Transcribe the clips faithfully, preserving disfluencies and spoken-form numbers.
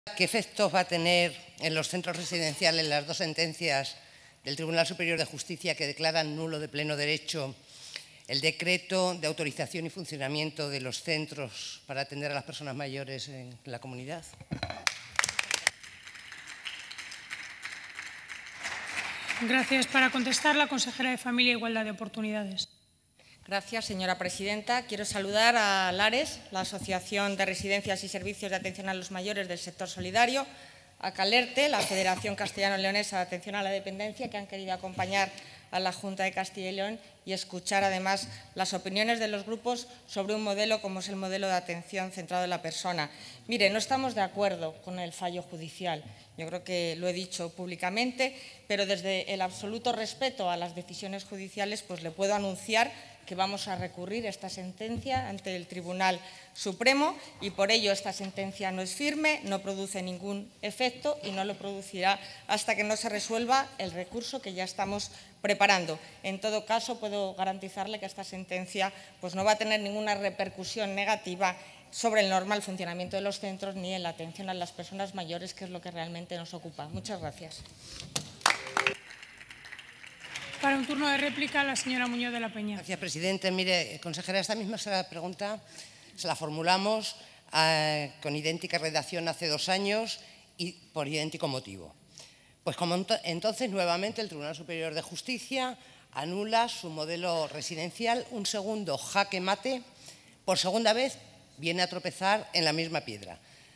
¿Qué efectos va a tener en los centros residenciales las dos sentencias del Tribunal Superior de Justicia que declaran nulo de pleno derecho el decreto de autorización y funcionamiento de los centros para atender a las personas mayores en la comunidad? Gracias. Para contestar, la consejera de Familia e Igualdad de Oportunidades. Gracias, señora presidenta. Quiero saludar a LARES, la Asociación de Residencias y Servicios de Atención a los Mayores del Sector Solidario, a CALERTE, la Federación Castellano-Leonesa de Atención a la Dependencia, que han querido acompañar a la Junta de Castilla y León y escuchar, además, las opiniones de los grupos sobre un modelo como es el modelo de atención centrado en la persona. Mire, no estamos de acuerdo con el fallo judicial. Yo creo que lo he dicho públicamente, pero desde el absoluto respeto a las decisiones judiciales, pues le puedo anunciar que vamos a recurrir esta sentencia ante el Tribunal Supremo y por ello esta sentencia no es firme, no produce ningún efecto y no lo producirá hasta que no se resuelva el recurso que ya estamos preparando. En todo caso, puedo garantizarle que esta sentencia pues, no va a tener ninguna repercusión negativa sobre el normal funcionamiento de los centros ni en la atención a las personas mayores, que es lo que realmente nos ocupa. Muchas gracias. Para un turno de réplica, la señora Muñoz de la Peña. Gracias, presidente. Mire, consejera, esta misma pregunta se la formulamos eh, con idéntica redacción hace dos años y por idéntico motivo. Pues como ent entonces, nuevamente, el Tribunal Superior de Justicia anula su modelo residencial, un segundo jaque mate, por segunda vez viene a tropezar en la misma piedra.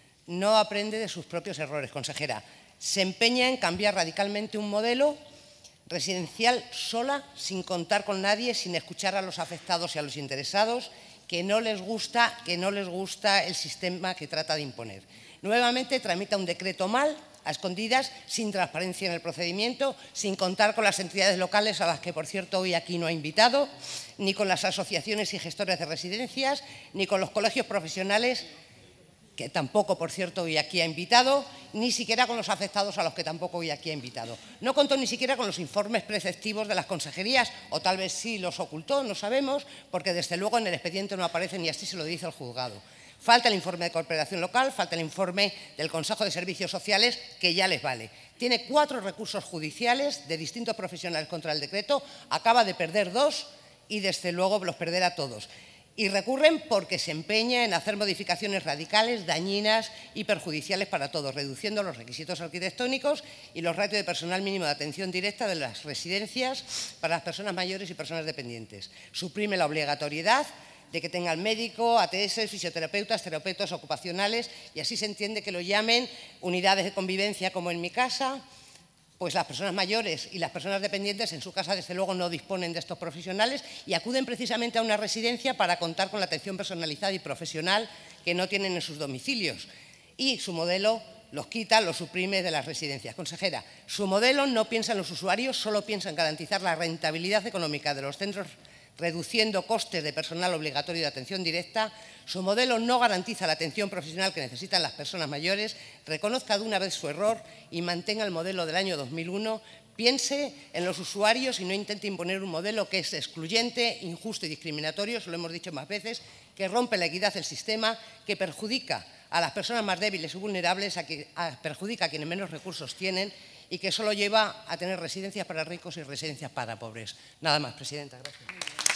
No aprende de sus propios errores, consejera. Se empeña en cambiar radicalmente un modelo residencial sola, sin contar con nadie, sin escuchar a los afectados y a los interesados, que no les gusta, que no les gusta el sistema que trata de imponer. Nuevamente tramita un decreto mal, a escondidas, sin transparencia en el procedimiento, sin contar con las entidades locales, a las que, por cierto, hoy aquí no ha invitado, ni con las asociaciones y gestores de residencias, ni con los colegios profesionales, que tampoco, por cierto, hoy aquí ha invitado, ni siquiera con los afectados, a los que tampoco hoy aquí ha invitado. No contó ni siquiera con los informes preceptivos de las consejerías, o tal vez sí los ocultó, no sabemos, porque desde luego en el expediente no aparecen y así se lo dice el juzgado. Falta el informe de cooperación local, falta el informe del Consejo de Servicios Sociales, que ya les vale. Tiene cuatro recursos judiciales de distintos profesionales contra el decreto, acaba de perder dos y desde luego los perderá todos. Y recurren porque se empeña en hacer modificaciones radicales, dañinas y perjudiciales para todos, reduciendo los requisitos arquitectónicos y los ratios de personal mínimo de atención directa de las residencias para las personas mayores y personas dependientes. Suprime la obligatoriedad de que tengan médico, A T S, fisioterapeutas, terapeutas ocupacionales, y así se entiende que lo llamen unidades de convivencia, como en mi casa. Pues las personas mayores y las personas dependientes en su casa, desde luego, no disponen de estos profesionales y acuden precisamente a una residencia para contar con la atención personalizada y profesional que no tienen en sus domicilios. Y su modelo los quita, los suprime de las residencias. Consejera, su modelo no piensa en los usuarios, solo piensa en garantizar la rentabilidad económica de los centros, reduciendo costes de personal obligatorio de atención directa. Su modelo no garantiza la atención profesional que necesitan las personas mayores. Reconozca de una vez su error y mantenga el modelo del año dos mil uno. Piense en los usuarios y no intente imponer un modelo que es excluyente, injusto y discriminatorio, se lo hemos dicho más veces, que rompe la equidad del sistema, que perjudica a las personas más débiles y vulnerables, a que, a, perjudica a quienes menos recursos tienen y que solo lleva a tener residencias para ricos y residencias para pobres. Nada más, presidenta. Gracias.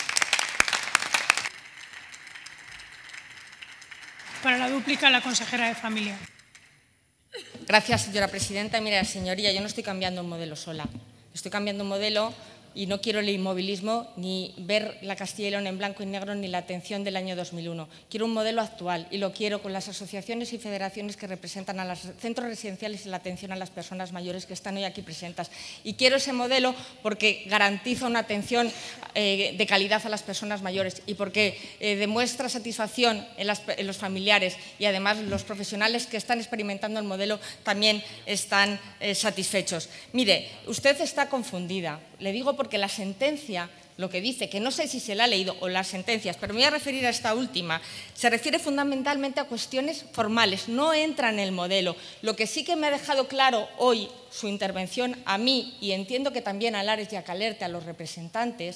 Para la dúplica, la consejera de Familia. Gracias, señora presidenta. Mira, señoría, yo no estoy cambiando un modelo sola. Estoy cambiando un modelo y no quiero el inmovilismo ni ver la Castilla y León en blanco y negro ni la atención del año dos mil uno. Quiero un modelo actual y lo quiero con las asociaciones y federaciones que representan a los centros residenciales y la atención a las personas mayores que están hoy aquí presentes. Y quiero ese modelo porque garantiza una atención eh, de calidad a las personas mayores y porque eh, demuestra satisfacción en, las, en los familiares y además los profesionales que están experimentando el modelo también están eh, satisfechos. Mire, usted está confundida. Le digo porque la sentencia, lo que dice, que no sé si se la ha leído o las sentencias, pero me voy a referir a esta última, se refiere fundamentalmente a cuestiones formales, no entra en el modelo. Lo que sí que me ha dejado claro hoy su intervención a mí, y entiendo que también a Lares y a CALERTE, a los representantes,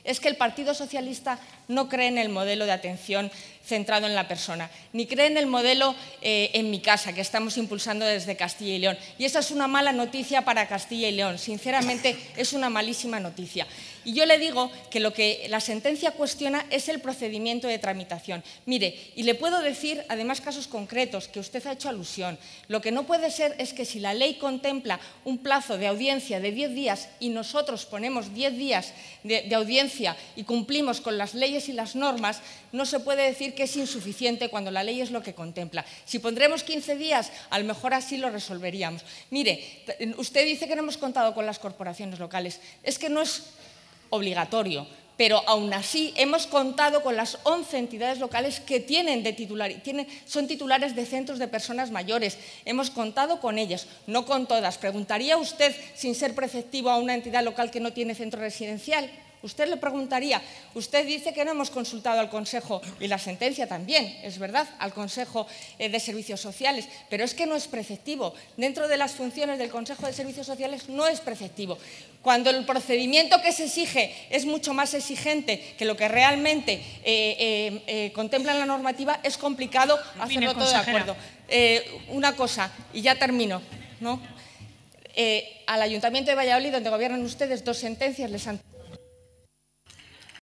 Es que el Partido Socialista no cree en el modelo de atención centrado en la persona, ni cree en el modelo eh, en mi casa, que estamos impulsando desde Castilla y León. Y esa es una mala noticia para Castilla y León. Sinceramente, es una malísima noticia. Y yo le digo que lo que la sentencia cuestiona es el procedimiento de tramitación. Mire, y le puedo decir, además, casos concretos que usted ha hecho alusión. Lo que no puede ser es que si la ley contempla un plazo de audiencia de diez días y nosotros ponemos diez días de, de audiencia y cumplimos con las leyes y las normas, no se puede decir que es insuficiente cuando la ley es lo que contempla. Si pondremos quince días, a lo mejor así lo resolveríamos. Mire, usted dice que no hemos contado con las corporaciones locales. Es que no es obligatorio, pero aún así hemos contado con las once entidades locales que tienen de titular, tienen, son titulares de centros de personas mayores. Hemos contado con ellas, no con todas. ¿Preguntaría usted, sin ser preceptivo, a una entidad local que no tiene centro residencial? Usted le preguntaría, usted dice que no hemos consultado al Consejo, y la sentencia también, es verdad, al Consejo de Servicios Sociales, pero es que no es preceptivo. Dentro de las funciones del Consejo de Servicios Sociales no es preceptivo. Cuando el procedimiento que se exige es mucho más exigente que lo que realmente eh, eh, eh, contempla en la normativa, es complicado hacerlo todo de acuerdo. Eh, una cosa, y ya termino, ¿no? Eh, al Ayuntamiento de Valladolid, donde gobiernan ustedes, dos sentencias les han